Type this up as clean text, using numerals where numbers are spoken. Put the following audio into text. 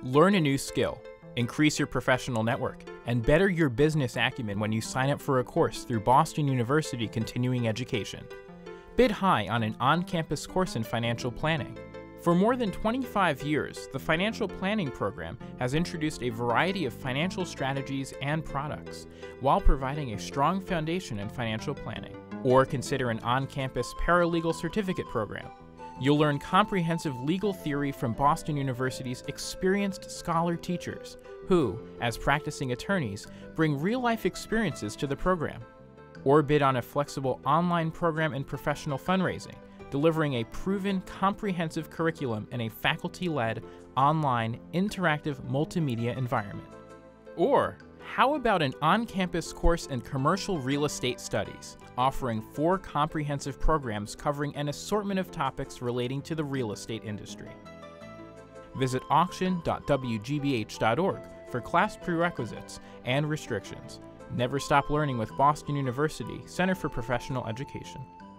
Learn a new skill, increase your professional network, and better your business acumen when you sign up for a course through Boston University Continuing Education. Bid high on an on-campus course in financial planning. For more than 25 years, the Financial Planning program has introduced a variety of financial strategies and products, while providing a strong foundation in financial planning. Or consider an on-campus paralegal certificate program. You'll learn comprehensive legal theory from Boston University's experienced scholar teachers, who, as practicing attorneys, bring real-life experiences to the program. Or bid on a flexible online program in professional fundraising, delivering a proven, comprehensive curriculum in a faculty-led, online, interactive multimedia environment. Or, how about an on-campus course in commercial real estate studies, offering 4 comprehensive programs covering an assortment of topics relating to the real estate industry. Visit auction.wgbh.org for class prerequisites and restrictions. Never stop learning with Boston University Center for Professional Education.